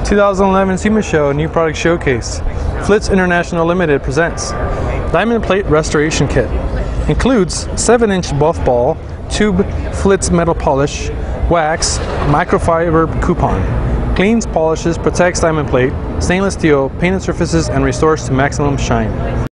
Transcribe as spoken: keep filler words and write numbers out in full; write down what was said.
two thousand eleven SEMA Show New Product Showcase. Flitz International Limited presents Diamond Plate Restoration Kit. Includes seven inch buff ball, tube Flitz metal polish, wax, microfiber coupon. Cleans, polishes, protects diamond plate, stainless steel, painted surfaces, and restores to maximum shine.